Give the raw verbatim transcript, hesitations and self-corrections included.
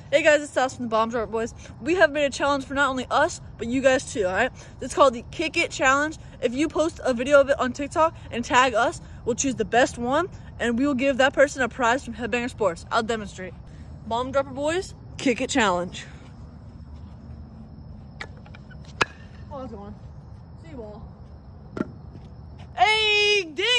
Hey guys, it's Sas from the Bomb Dropper Boys. We have made a challenge for not only us, but you guys too, alright? It's called the Kick It Challenge. If you post a video of it on TikTok and tag us, we'll choose the best one, and we will give that person a prize from Headbanger Sports. I'll demonstrate. Bomb Dropper Boys, Kick It Challenge. Oh, that's going. See you all. Hey, dig!